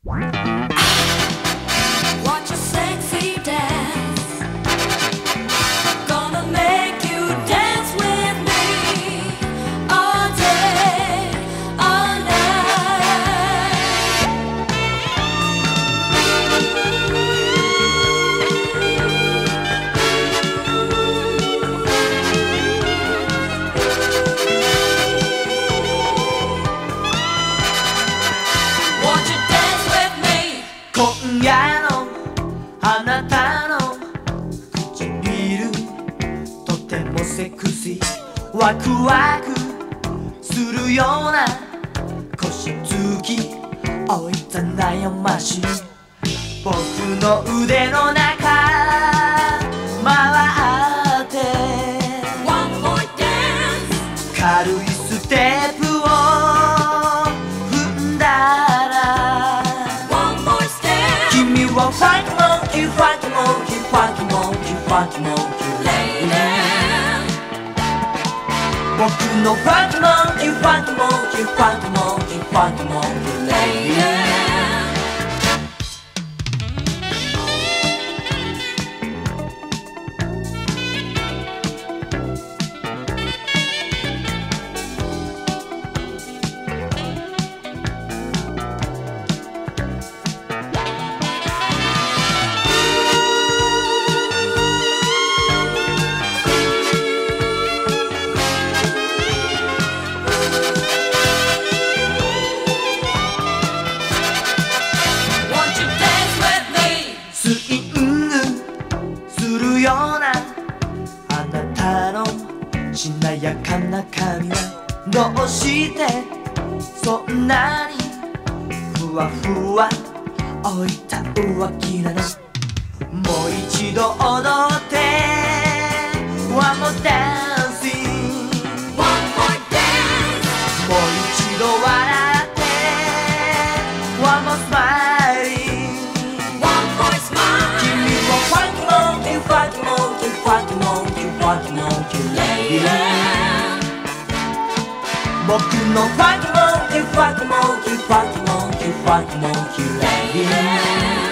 Watch your sexy dance. Gonna make you dance with me all day, all night. Won't you dance with me? 今夜のあなたの唇とてもセクシー、ワクワクするような腰つき、おいた悩ましい僕の腕の中回って One more dance. 軽いステップを踏んだら One more step. 君はファンキーモンキー、ファンキーモンキー、ファンキーモンキー、ファンキーモンキー、 Lady. 僕のファンキーモンキー、ファンキーモンキー、ファンキーモンキー、ファンキーモンキー、 Lady. スイングするようなあなたのしなやかな髪はどうしてそんなにふわふわ置いた浮気なの。もう一度踊って One more dancing One more dance. もう一度笑って One more smiling One more smile. 君はファンキーモンキー、ファンキーモンキー、ファンキーモンキー、ファンキーモンキー、 Lady. 僕のファンキーモンキー、ファンキーモンキー、ファンキーモンキー、ファンキーモンキー、 Lady.